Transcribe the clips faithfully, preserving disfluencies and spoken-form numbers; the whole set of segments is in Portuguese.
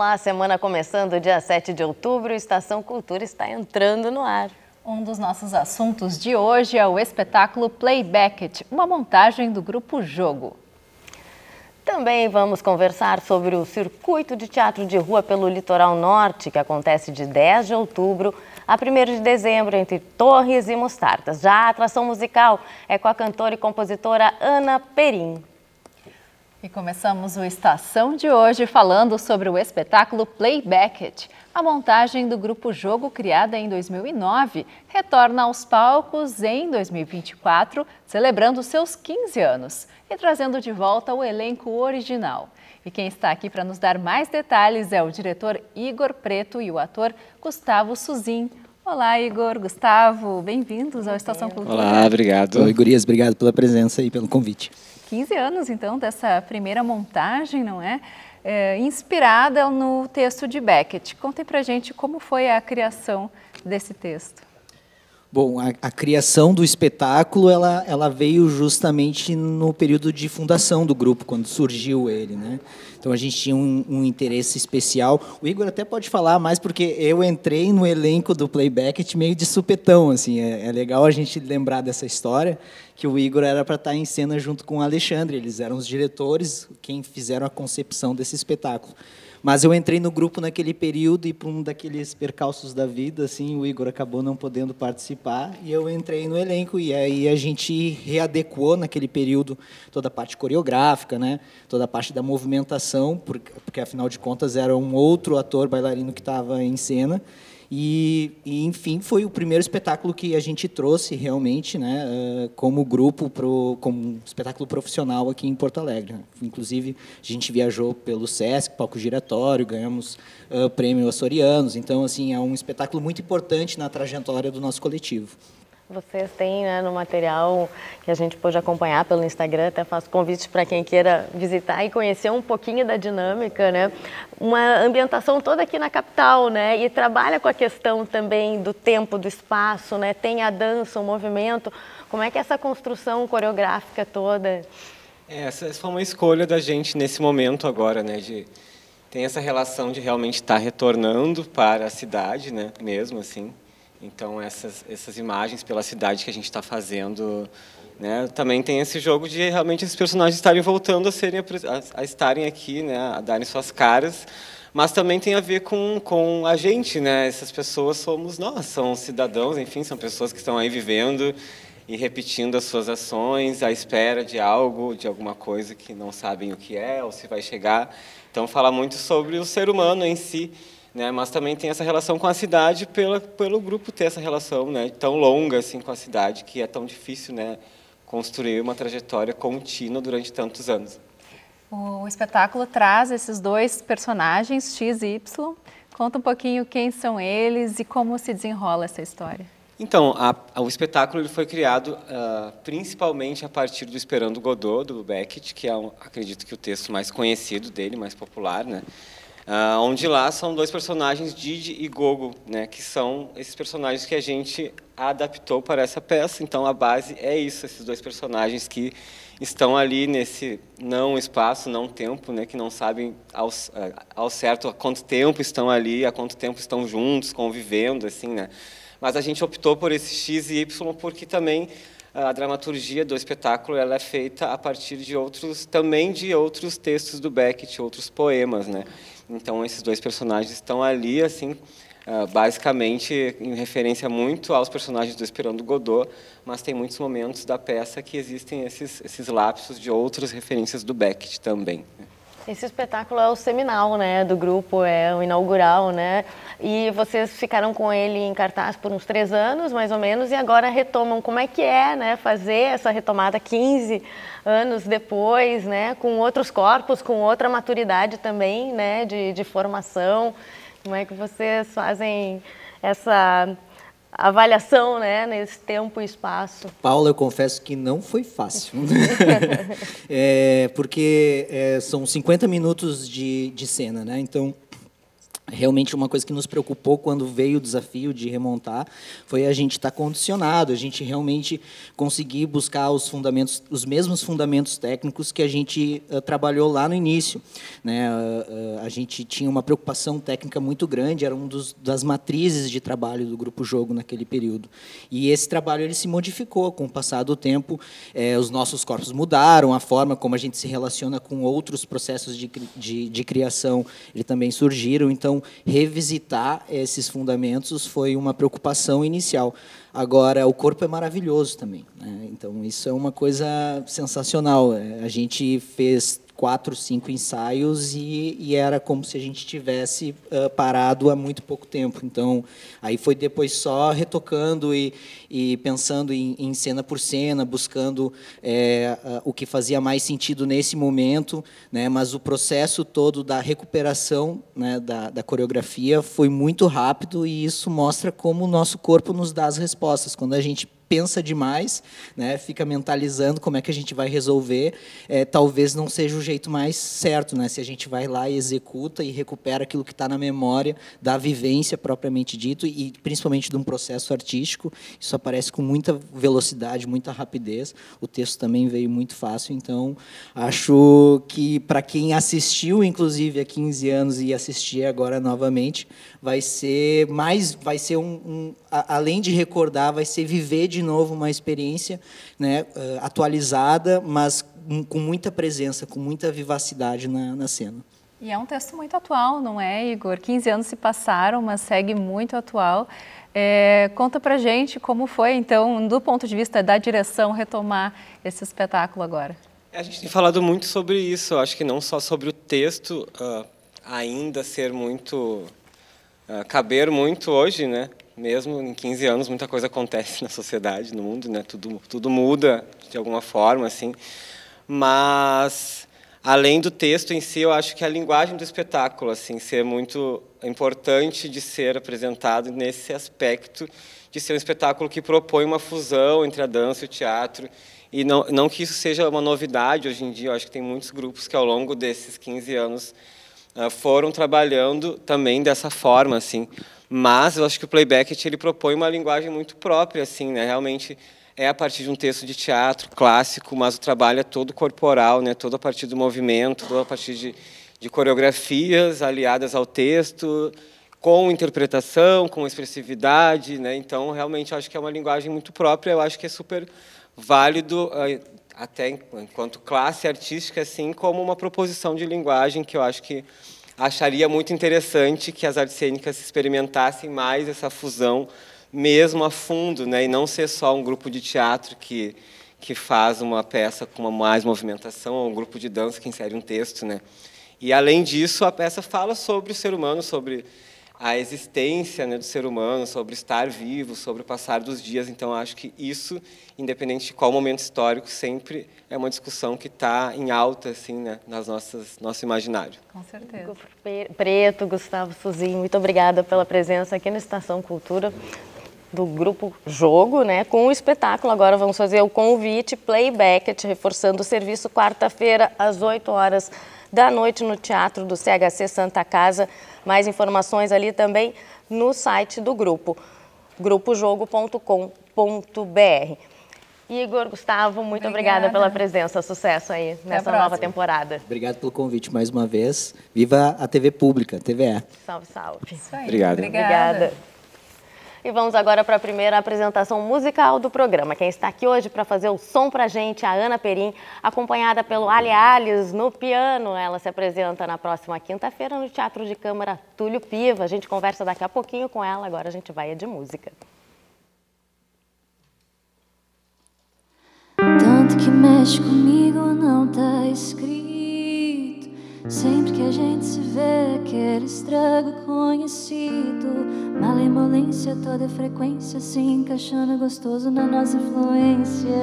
Olá, semana começando, dia sete de outubro, Estação Cultura está entrando no ar. Um dos nossos assuntos de hoje é o espetáculo Playback It, uma montagem do Grupo Jogo. Também vamos conversar sobre o circuito de teatro de rua pelo Litoral Norte, que acontece de dez de outubro a primeiro de dezembro, entre Torres e Mostardas. Já a atração musical é com a cantora e compositora Ana Perim. E começamos o Estação de hoje falando sobre o espetáculo Playback It. A montagem do Grupo Jogo, criada em dois mil e nove, retorna aos palcos em dois mil e vinte e quatro, celebrando seus quinze anos e trazendo de volta o elenco original. E quem está aqui para nos dar mais detalhes é o diretor Igor Preto e o ator Gustavo Suzin. Olá, Igor, Gustavo, bem-vindos ao Estação Cultura. Olá, obrigado. Oi, gurias, obrigado pela presença e pelo convite. quinze anos, então, dessa primeira montagem, não é? é inspirada no texto de Beckett. Contem pra gente como foi a criação desse texto. Bom, a, a criação do espetáculo, ela, ela veio justamente no período de fundação do grupo, quando surgiu ele, né? Então, a gente tinha um, um interesse especial. O Igor até pode falar mais, porque eu entrei no elenco do Playback meio de supetão, assim. É, é legal a gente lembrar dessa história, que o Igor era para estar em cena junto com o Alexandre. Eles eram os diretores, quem fizeram a concepção desse espetáculo. Mas eu entrei no grupo naquele período e, por um daqueles percalços da vida, assim, o Igor acabou não podendo participar e eu entrei no elenco. E aí a gente readequou naquele período toda a parte coreográfica, né? Toda a parte da movimentação, porque, porque afinal de contas era um outro ator bailarino que estava em cena. E, e, enfim, foi o primeiro espetáculo que a gente trouxe realmente, né, uh, como grupo, pro, como um espetáculo profissional aqui em Porto Alegre. Né? Inclusive, a gente viajou pelo Sesc, palco giratório, ganhamos o uh, prêmio Açorianos. Então, assim, é um espetáculo muito importante na trajetória do nosso coletivo. Vocês têm, né, no material que a gente pôde acompanhar pelo Instagram, até faço convite para quem queira visitar e conhecer um pouquinho da dinâmica, né? Uma ambientação toda aqui na capital, né? E trabalha com a questão também do tempo, do espaço, né? Tem a dança, o movimento. Como é que é essa construção coreográfica toda? É, essa foi uma escolha da gente nesse momento agora, né? De, tem essa relação de realmente estar retornando para a cidade, né? Mesmo assim. Então, essas, essas imagens pela cidade que a gente está fazendo, né, também tem esse jogo de realmente esses personagens estarem voltando a, serem, a, a estarem aqui, né, a darem suas caras, mas também tem a ver com, com a gente, né? Essas pessoas somos nós, são cidadãos, enfim, são pessoas que estão aí vivendo e repetindo as suas ações à espera de algo, de alguma coisa que não sabem o que é ou se vai chegar. Então, fala muito sobre o ser humano em si, né, mas também tem essa relação com a cidade pela, pelo grupo ter essa relação, né, tão longa assim com a cidade, que é tão difícil, né, construir uma trajetória contínua durante tantos anos. O espetáculo traz esses dois personagens, X e Y. Conta um pouquinho quem são eles e como se desenrola essa história. Então, a, a, o espetáculo ele foi criado uh, principalmente a partir do Esperando Godot, do Beckett, que é, um, acredito que o texto mais conhecido dele, mais popular, né? Uh, onde lá são dois personagens, Didi e Gogo, né, que são esses personagens que a gente adaptou para essa peça. Então, a base é isso, esses dois personagens que estão ali nesse não espaço, não tempo, né, que não sabem ao, ao certo há quanto tempo estão ali, há quanto tempo estão juntos, convivendo, assim, né. Mas a gente optou por esse X e Y porque também a dramaturgia do espetáculo ela é feita a partir de outros, também de outros textos do Beckett, outros poemas, né. Então, esses dois personagens estão ali, assim, basicamente em referência muito aos personagens do Esperando Godot, mas tem muitos momentos da peça que existem esses, esses lapsos de outras referências do Beckett também. Esse espetáculo é o seminal, né, do grupo, é o inaugural, né? E vocês ficaram com ele em cartaz por uns três anos, mais ou menos, e agora retomam. Como é que é, né, fazer essa retomada quinze anos depois, né, com outros corpos, com outra maturidade também, né, de, de formação? Como é que vocês fazem essa avaliação, né, nesse tempo e espaço? Paula, eu confesso que não foi fácil. é, porque é, são cinquenta minutos de, de cena, né? Então, Realmente uma coisa que nos preocupou quando veio o desafio de remontar foi a gente estar condicionado, a gente realmente conseguir buscar os fundamentos, os mesmos fundamentos técnicos que a gente uh, trabalhou lá no início, né? Uh, uh, a gente tinha uma preocupação técnica muito grande, era um dos, das matrizes de trabalho do Grupo Jogo naquele período. E esse trabalho ele se modificou com o passar do tempo, eh, os nossos corpos mudaram, a forma como a gente se relaciona com outros processos de, de, de criação, ele também surgiram, então revisitar esses fundamentos foi uma preocupação inicial. Agora, o corpo é maravilhoso também, né? Então, isso é uma coisa sensacional. A gente fez quatro, cinco ensaios e, e era como se a gente tivesse uh, parado há muito pouco tempo. Então, aí foi depois só retocando e, e pensando em, em cena por cena, buscando é, uh, o que fazia mais sentido nesse momento, né? Mas o processo todo da recuperação, né, da, da coreografia foi muito rápido e isso mostra como o nosso corpo nos dá as respostas. Quando a gente pensa demais, né, fica mentalizando como é que a gente vai resolver, é, talvez não seja o jeito mais certo, né, se a gente vai lá e executa e recupera aquilo que está na memória da vivência propriamente dito e principalmente de um processo artístico, isso aparece com muita velocidade, muita rapidez, o texto também veio muito fácil, então acho que para quem assistiu inclusive há quinze anos e assistir agora novamente, vai ser mais, vai ser um, um a, além de recordar, vai ser viver de novo uma experiência, né, atualizada, mas com muita presença, com muita vivacidade na, na cena. E é um texto muito atual, não é, Igor? quinze anos se passaram, mas segue muito atual. É, conta pra gente como foi, então, do ponto de vista da direção, retomar esse espetáculo agora. A gente tem falado muito sobre isso, acho que não só sobre o texto uh, ainda ser muito... Uh, caber muito hoje, né? Mesmo em quinze anos, muita coisa acontece na sociedade, no mundo, né? Tudo, tudo muda de alguma forma, assim. Mas, além do texto em si, eu acho que a linguagem do espetáculo, assim, ser muito importante de ser apresentado nesse aspecto de ser um espetáculo que propõe uma fusão entre a dança e o teatro. E não, não que isso seja uma novidade hoje em dia, eu acho que tem muitos grupos que, ao longo desses quinze anos, foram trabalhando também dessa forma, assim. Mas eu acho que o Playback ele propõe uma linguagem muito própria, assim, né? Realmente é a partir de um texto de teatro clássico, mas o trabalho é todo corporal, né? Todo a partir do movimento, todo a partir de, de coreografias aliadas ao texto, com interpretação, com expressividade, né? Então, realmente, eu acho que é uma linguagem muito própria. Eu acho que é super válido, até enquanto classe artística, assim, como uma proposição de linguagem que eu acho que acharia muito interessante que as artes cênicas experimentassem mais essa fusão, mesmo a fundo, né? E não ser só um grupo de teatro que, que faz uma peça com uma mais movimentação, ou um grupo de dança que insere um texto, né? E, além disso, a peça fala sobre o ser humano, sobre a existência, né, do ser humano, sobre estar vivo, sobre o passar dos dias. Então, acho que isso, independente de qual momento histórico, sempre é uma discussão que está em alta, assim, né, nas nossas nosso imaginário. Com certeza. Preto, Gustavo Suzinho, muito obrigada pela presença aqui na Estação Cultura do Grupo Jogo, né? Com o espetáculo, agora vamos fazer o convite Playback, reforçando o serviço quarta-feira às oito horas da noite no Teatro do C H C Santa Casa. Mais informações ali também no site do grupo, grupo jogo ponto com ponto br. Igor, Gustavo, muito obrigada. obrigada pela presença. Sucesso aí nessa nova temporada. Obrigado pelo convite mais uma vez. Viva a T V Pública, T V E. Salve, salve. Isso aí. Obrigado. Obrigada. obrigada. E vamos agora para a primeira apresentação musical do programa. Quem está aqui hoje para fazer o som para a gente, a Ana Perim, acompanhada pelo Ali Alias no piano. Ela se apresenta na próxima quinta-feira no Teatro de Câmara Túlio Piva. A gente conversa daqui a pouquinho com ela, agora a gente vai de música. Tanto que mexe comigo não tá escrito. Sempre que a gente se vê, aquele estrago conhecido. Malemolência, toda frequência se encaixando gostoso na nossa fluência.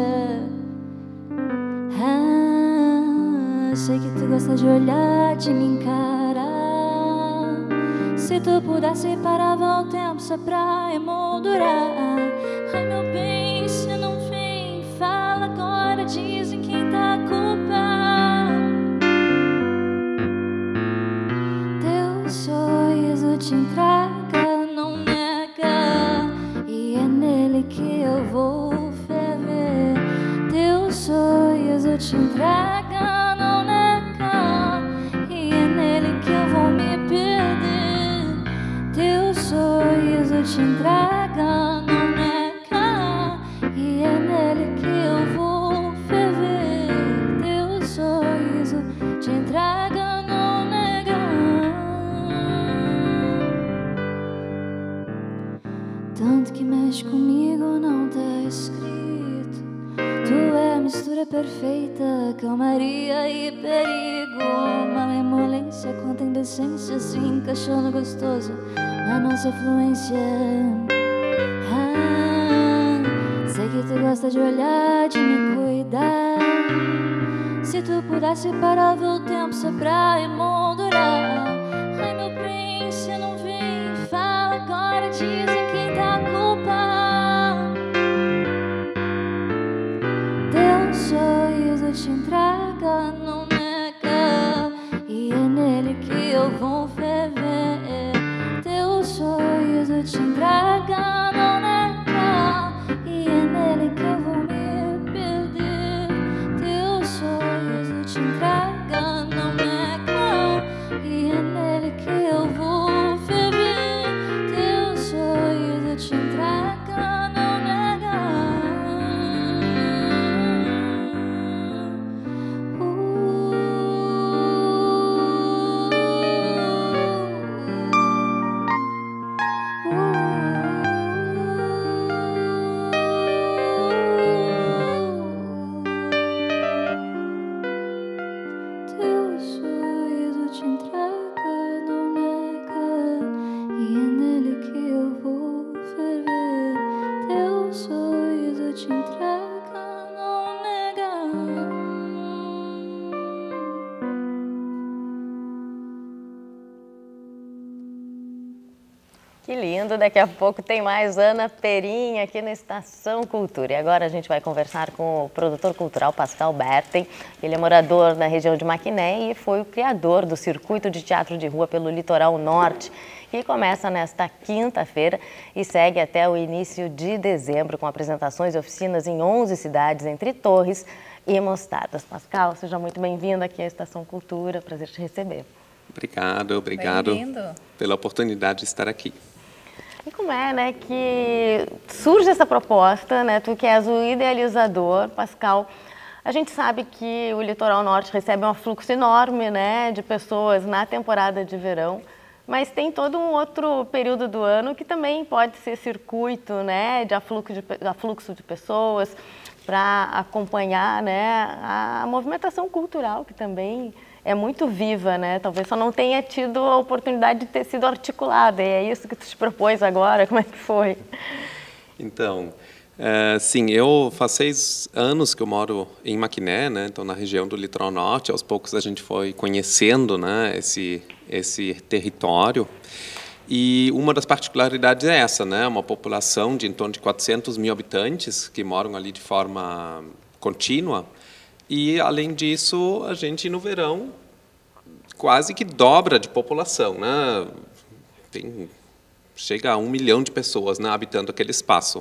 Ah, sei que tu gosta de olhar, de me encarar. Se tu pudesse parava o tempo só pra emoldurar. Ai meu bem, cê não vem, fala agora, dizem quem tá a culpa. Teu sorriso te entrega, não nega, e é nele que eu vou ferver. Teu sorriso te entrega, não nega, e é nele que eu vou me perder. Teu sorriso te entrega, não nega, e é nele que eu vou ferver. Teu sorriso te entrega, não nega. Tanto que mexe comigo não tá escrito. Tu é a mistura perfeita, calmaria e perigo. Malemolência contra indecência se encaixando gostoso na nossa fluência. Ah, sei que tu gosta de olhar, de me cuidar. Se tu pudesse parar o tempo só pra emoldurar. Ai, meu príncipe, não vem, fala agora, dizem quem tá a culpa. Teu sorriso te entrega, não nega, e é nele que eu vou ferver. Teu sorriso te entrega, não nega, e é nele que eu vou me perder. Teu sorriso te entrega, não nega, e é nele que eu vou ferver. Teu sorriso te entrega, não nega. Teu sorriso te entrega, não nega, e é nele que eu vou ferver. Teu sorriso te entrega, não nega. Que lindo, daqui a pouco tem mais Ana Perin aqui na Estação Cultura. E agora a gente vai conversar com o produtor cultural Pascal Berten. Ele é morador na região de Maquiné e foi o criador do circuito de teatro de rua pelo Litoral Norte, que começa nesta quinta-feira e segue até o início de dezembro, com apresentações e oficinas em onze cidades, entre Torres e Mostardas. Pascal, seja muito bem-vindo aqui à Estação Cultura, prazer te receber. Obrigado, obrigado pela oportunidade de estar aqui. E como é, né, que surge essa proposta, né, tu que és o idealizador, Pascal, a gente sabe que o Litoral Norte recebe um afluxo enorme, né, de pessoas na temporada de verão, mas tem todo um outro período do ano que também pode ser circuito, né, de afluxo de, afluxo de pessoas para acompanhar, né, a movimentação cultural que também é muito viva, né? Talvez só não tenha tido a oportunidade de ter sido articulada. E é isso que tu te propôs agora? Como é que foi? Então, é, sim, eu faz seis anos que eu moro em Maquiné, né? Então na região do Litoral Norte. Aos poucos a gente foi conhecendo, né, esse esse território. E uma das particularidades é essa, né? Uma população de em torno de quatrocentos mil habitantes que moram ali de forma contínua. E, além disso, a gente, no verão, quase que dobra de população, né? Tem, chega a um milhão de pessoas, né, habitando aquele espaço.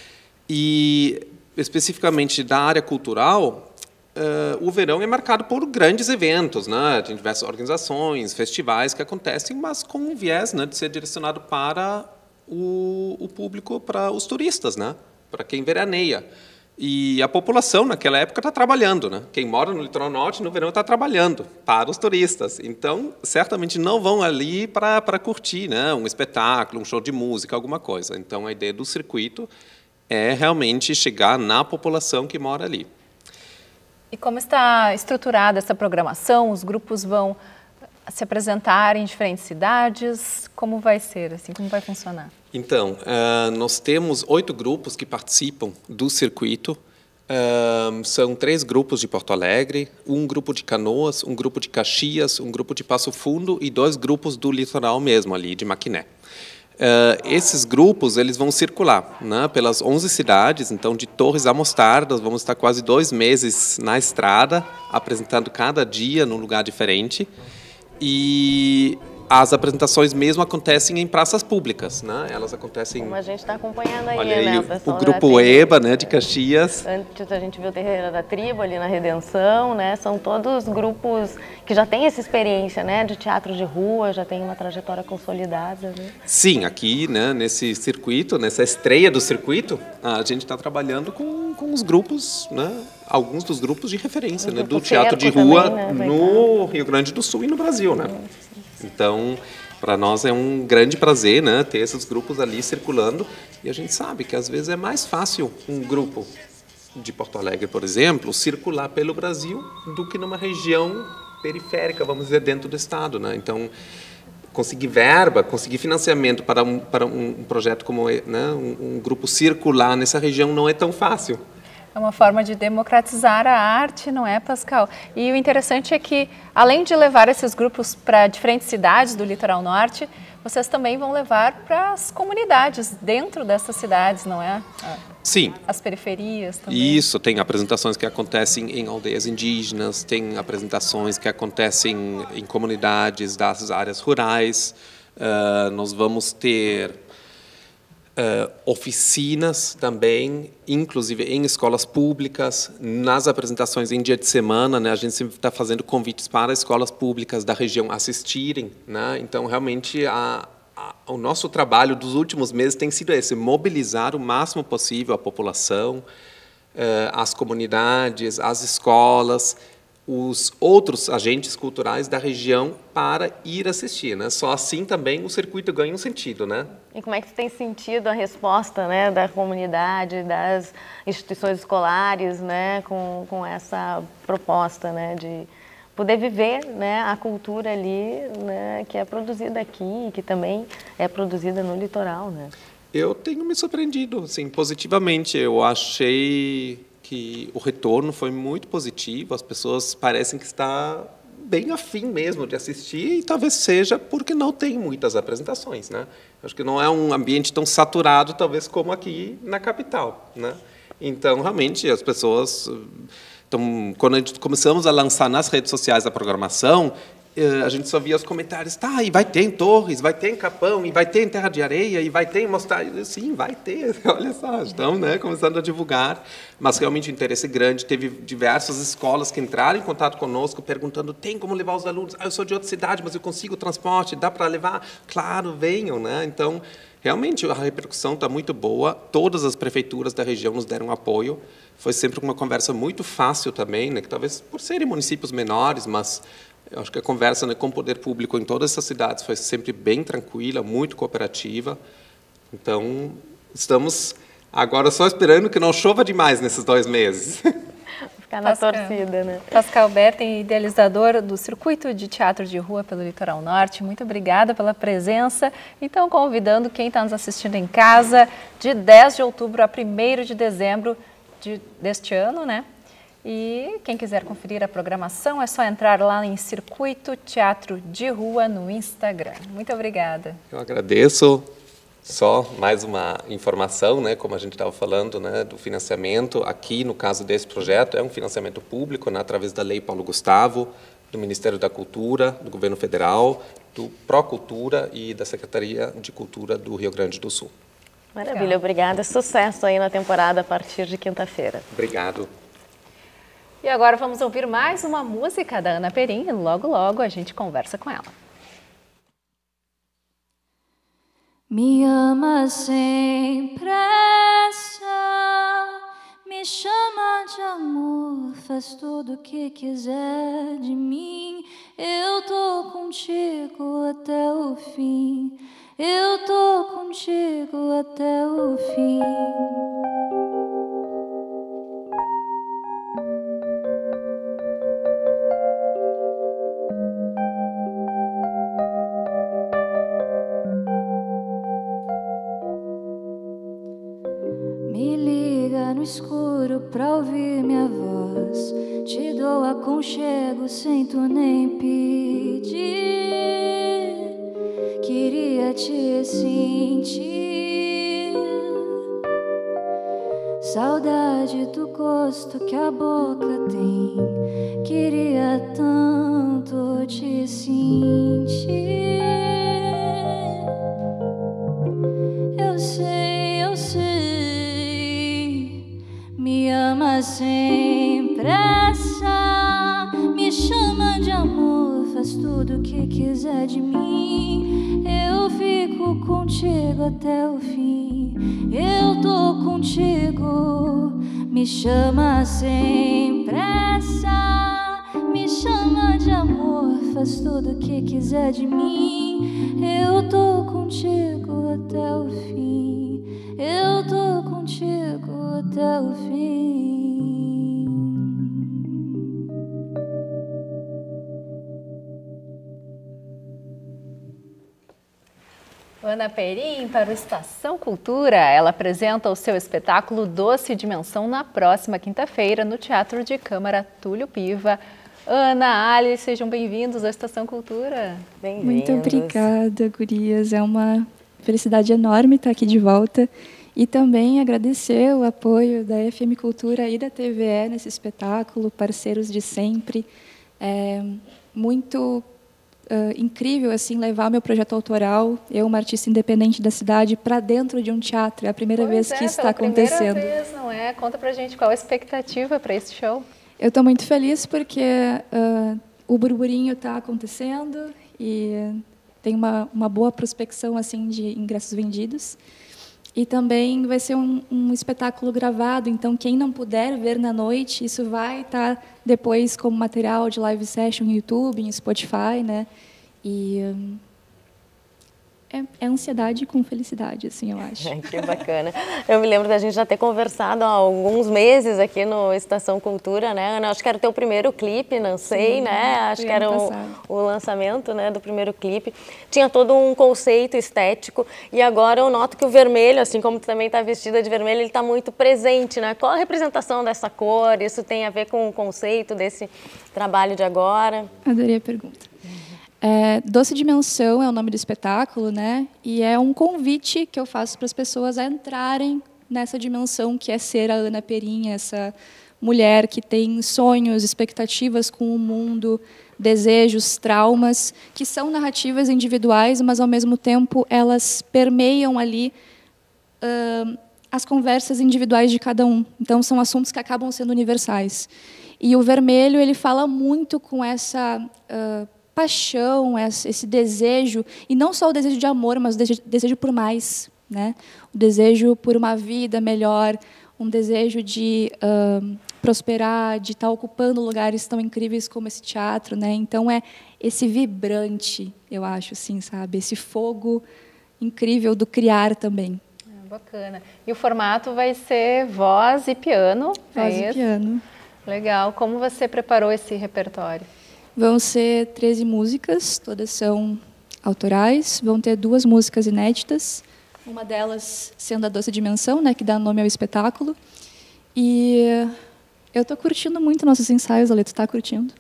E, especificamente da área cultural, uh, o verão é marcado por grandes eventos, né? Tem diversas organizações, festivais que acontecem, mas com um viés, né, de ser direcionado para o, o público, para os turistas, né? Para quem veraneia. E a população, naquela época, está trabalhando, né? Quem mora no Litoral Norte, no verão, está trabalhando para os turistas. Então, certamente não vão ali para para curtir, né, um espetáculo, um show de música, alguma coisa. Então, a ideia do circuito é realmente chegar na população que mora ali. E como está estruturada essa programação? Os grupos vão se apresentar em diferentes cidades? Como vai ser, assim, como vai funcionar? Então, uh, nós temos oito grupos que participam do circuito. Uh, são três grupos de Porto Alegre, um grupo de Canoas, um grupo de Caxias, um grupo de Passo Fundo e dois grupos do litoral mesmo, ali de Maquiné. Uh, esses grupos eles vão circular, né, pelas onze cidades. Então, de Torres a Mostardas, vamos estar quase dois meses na estrada, apresentando cada dia num lugar diferente. E as apresentações mesmo acontecem em praças públicas, né? Elas acontecem... Como a gente está acompanhando aí, Olha aí, né? o, o Grupo EBA, né, de Caxias. Antes a gente viu o Terreiro da Tribo ali na Redenção, né? São todos grupos que já têm essa experiência, né? De teatro de rua, já tem uma trajetória consolidada, né? Sim, aqui, né, nesse circuito, nessa estreia do circuito, a gente está trabalhando com, com os grupos, né? Alguns dos grupos de referência, né, do teatro de rua também, né, no Rio Grande do Sul e no Brasil, né? Então, para nós é um grande prazer, né, ter esses grupos ali circulando, e a gente sabe que às vezes é mais fácil um grupo de Porto Alegre, por exemplo, circular pelo Brasil do que numa região periférica, vamos dizer, dentro do estado, né? Então, conseguir verba, conseguir financiamento para um, para um projeto como, né, um, um grupo circular nessa região não é tão fácil. É uma forma de democratizar a arte, não é, Pascal? E o interessante é que, além de levar esses grupos para diferentes cidades do Litoral Norte, vocês também vão levar para as comunidades dentro dessas cidades, não é? Sim. As periferias também. Isso, tem apresentações que acontecem em aldeias indígenas, tem apresentações que acontecem em comunidades das áreas rurais. Uh, nós vamos ter Uh, oficinas também, inclusive em escolas públicas, nas apresentações em dia de semana, né, a gente sempre está fazendo convites para escolas públicas da região assistirem, né, então realmente a, a, o nosso trabalho dos últimos meses tem sido esse, mobilizar o máximo possível a população, uh, as comunidades, as escolas, os outros agentes culturais da região para ir assistir, né? Só assim também o circuito ganha um sentido, né? E como é que você tem sentido a resposta, né, da comunidade, das instituições escolares, né, com, com essa proposta, né, de poder viver, né, a cultura ali, né, que é produzida aqui, que também é produzida no litoral, né? Eu tenho me surpreendido, assim, positivamente. Eu achei que o retorno foi muito positivo, as pessoas parecem que estão bem afim mesmo de assistir, e talvez seja porque não tem muitas apresentações, né? Acho que não é um ambiente tão saturado, talvez, como aqui na capital, né? Então, realmente, as pessoas... Então, quando a gente começamos a lançar nas redes sociais a programação, a gente só via os comentários, tá, e vai ter em Torres, vai ter em Capão, e vai ter em Terra de Areia, e vai ter em Mostrar. Sim, vai ter, olha só, estão, né, começando a divulgar, mas realmente um interesse grande. Teve diversas escolas que entraram em contato conosco, perguntando, tem como levar os alunos? Ah, eu sou de outra cidade, mas eu consigo transporte, dá para levar? Claro, venham, né? Então, realmente, a repercussão está muito boa, todas as prefeituras da região nos deram apoio, foi sempre uma conversa muito fácil também, né, que talvez por serem municípios menores, mas... Eu acho que a conversa, né, com o poder público em todas essas cidades foi sempre bem tranquila, muito cooperativa. Então, estamos agora só esperando que não chova demais nesses dois meses. Ficar na Pascal, torcida, né? Pascal Berten, idealizador do Circuito de Teatro de Rua pelo Litoral Norte, muito obrigada pela presença. Então, convidando quem está nos assistindo em casa, de dez de outubro a primeiro de dezembro de, deste ano, né? E quem quiser conferir a programação é só entrar lá em Circuito Teatro de Rua no Instagram. Muito obrigada. Eu agradeço. Só mais uma informação, né, como a gente estava falando, né, do financiamento. Aqui, no caso desse projeto, é um financiamento público, né, através da Lei Paulo Gustavo, do Ministério da Cultura, do Governo Federal, do Procultura e da Secretaria de Cultura do Rio Grande do Sul. Maravilha, legal. Obrigada. Sucesso aí na temporada a partir de quinta-feira. Obrigado. E agora vamos ouvir mais uma música da Ana Perim e logo, logo a gente conversa com ela. Me ama sem pressa, me chama de amor, faz tudo o que quiser de mim. Eu tô contigo até o fim, eu tô contigo até o fim. No escuro pra ouvir minha voz, te dou aconchego sem tu nem pedir. Queria te sentir saudade do gosto que a boca tem. Queria tanto te sentir. Eu sei, eu sei, me ama sem pressa, me chama de amor, faz tudo o que quiser de mim. Eu fico contigo até o fim, eu tô contigo. Me chama sem pressa, me chama de amor, faz tudo o que quiser de mim. Eu tô contigo até o fim, eu tô contigo até o fim. Ana Perim para o Estação Cultura. Ela apresenta o seu espetáculo Doce Dimensão na próxima quinta-feira no Teatro de Câmara Túlio Piva. Ana, Ali, sejam bem-vindos à Estação Cultura. Bem-vindos. Muito obrigada, gurias. É uma felicidade enorme estar aqui de volta. E também agradecer o apoio da F M Cultura e da T V E nesse espetáculo, parceiros de sempre. É muito uh, incrível assim levar meu projeto autoral, eu, uma artista independente da cidade, para dentro de um teatro. É a primeira Pois vez é, que isso pela está acontecendo. Primeira vez, não é? Conta pra gente qual a expectativa para esse show. Eu estou muito feliz porque uh, o burburinho está acontecendo e tem uma, uma boa prospecção assim de ingressos vendidos. E também vai ser um, um espetáculo gravado, então quem não puder ver na noite, isso vai estar depois como material de live session no YouTube, em Spotify, né? E um, é, é ansiedade com felicidade, assim, eu acho. Que bacana. Eu me lembro da gente já ter conversado há alguns meses aqui no Estação Cultura, né, Ana? Acho que era o teu primeiro clipe, não sei, Sim, né? Acho que era o, o lançamento, né, do primeiro clipe. Tinha todo um conceito estético e agora eu noto que o vermelho, assim como tu também está vestida de vermelho, ele está muito presente, né? Qual a representação dessa cor? Isso tem a ver com o conceito desse trabalho de agora? Adorei a pergunta. É, Doce Dimensão é o nome do espetáculo, né? E é um convite que eu faço para as pessoas a entrarem nessa dimensão que é ser a Ana Perim, essa mulher que tem sonhos, expectativas com o mundo, desejos, traumas, que são narrativas individuais, mas ao mesmo tempo elas permeiam ali uh, as conversas individuais de cada um. Então são assuntos que acabam sendo universais. E o vermelho ele fala muito com essa uh, paixão, esse desejo, e não só o desejo de amor, mas o desejo por mais, né? O desejo por uma vida melhor, um desejo de uh, prosperar, de estar ocupando lugares tão incríveis como esse teatro, né? Então é esse vibrante, eu acho, assim, sabe? Esse fogo incrível do criar também. Ah, bacana. E o formato vai ser voz e piano? Voz é e piano. Legal. Como você preparou esse repertório? Vão ser treze músicas, todas são autorais. Vão ter duas músicas inéditas, uma delas sendo a Doce Dimensão, né, que dá nome ao espetáculo. E eu estou curtindo muito nossos ensaios, Ale, tu está curtindo?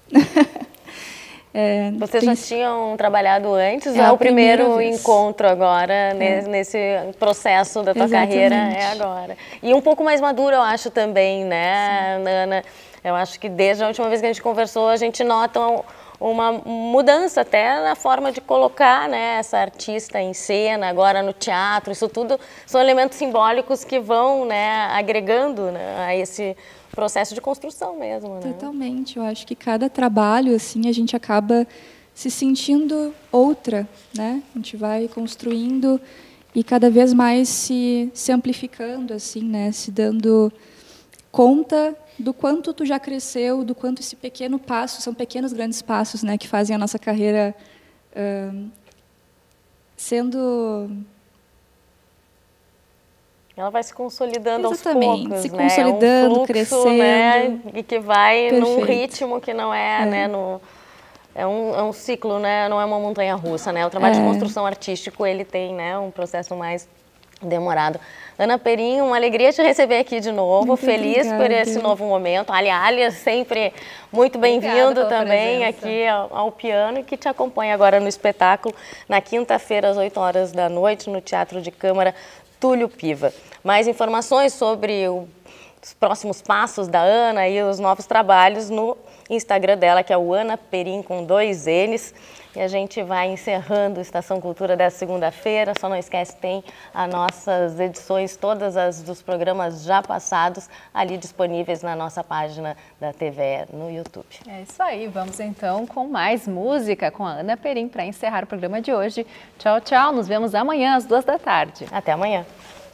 é, Vocês tem... já tinham trabalhado antes? É ou é o primeiro vez. encontro agora, é. nesse processo da tua Exatamente. carreira? É agora. E um pouco mais maduro, eu acho, também, né, Nana? Eu acho que desde a última vez que a gente conversou, a gente nota uma mudança até na forma de colocar, né, essa artista em cena, agora no teatro. Isso tudo são elementos simbólicos que vão, né, agregando, né, a esse processo de construção mesmo. Né? Totalmente. Eu acho que cada trabalho, assim, a gente acaba se sentindo outra, né? A gente vai construindo e cada vez mais se, se amplificando, assim, né? Se dando conta do quanto tu já cresceu, do quanto esse pequeno passo, são pequenos grandes passos, né, que fazem a nossa carreira uh, sendo... Ela vai se consolidando Exatamente, aos poucos, se né? consolidando, é um fluxo, crescendo. Né? E que vai Perfeito. num ritmo que não é, é. né, no... É um, é um ciclo, né? Não é uma montanha-russa, né? O trabalho é. de construção artístico, ele tem, né, um processo mais demorado. Ana Perim, uma alegria te receber aqui de novo, muito feliz obrigada. Por esse novo momento. Alia, Alia, sempre muito bem-vindo também presença. Aqui ao, ao piano e que te acompanha agora no espetáculo, na quinta-feira, às oito horas da noite, no Teatro de Câmara Túlio Piva. Mais informações sobre o, os próximos passos da Ana e os novos trabalhos no Instagram dela, que é o Ana Perim com dois N's. E a gente vai encerrando a Estação Cultura dessa segunda-feira. Só não esquece, tem as nossas edições, todas as dos programas já passados, ali disponíveis na nossa página da T V no YouTube. É isso aí, vamos então com mais música com a Ana Perim para encerrar o programa de hoje. Tchau, tchau, nos vemos amanhã às duas da tarde. Até amanhã.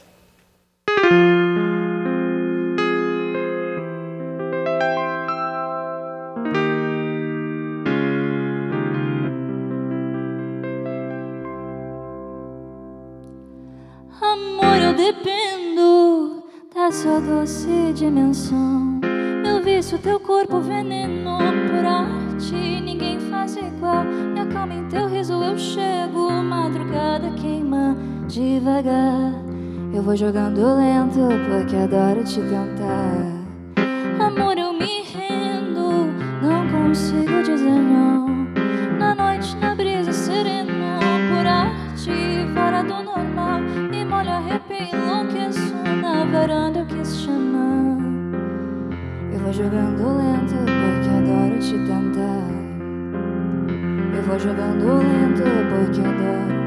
Amor, eu dependo da sua doce dimensão. Meu vício, teu corpo, veneno pra ti. Ninguém faz igual. Me acalma em teu riso, eu chego. Madrugada queima devagar. Eu vou jogando lento porque adoro te tentar. Amor, eu me rendo, não consigo dizer não. Na noite, na brisa, sereno por arte, fora do normal. Me molho, arrepio, enlouqueço. Na varanda eu quis chamar. Eu vou jogando lento porque adoro te tentar. Eu vou jogando lento porque adoro.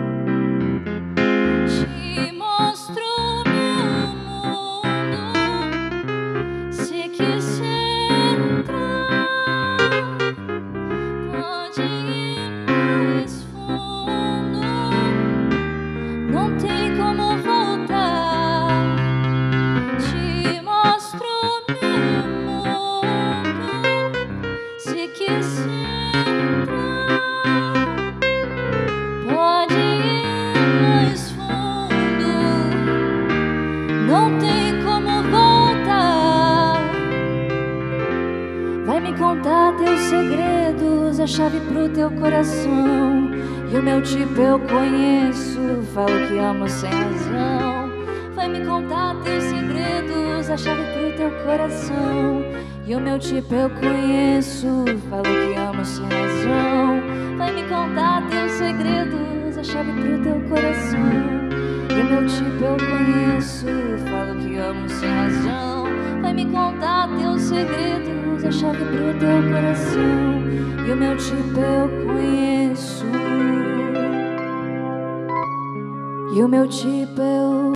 Te mostro meu mundo. Se quiser entrar, pode ir mais fundo. Não tem como voltar. Te mostro meu mundo. Se quiser entrar, pode ir mais fundo. Não tem como voltar. Vai me contar teus segredos, a chave pro teu coração. E o meu tipo eu conheço, falo que amo sem razão. Vai me contar teus segredos, a chave pro teu coração. E o meu tipo eu conheço, falo que amo sem razão. Vai me contar teus segredos, a chave pro teu coração. E o meu tipo eu conheço, falo que amo sem razão. Vai me contar teus segredos, a chave pro teu coração. E o meu tipo eu conheço. E o meu tipo eu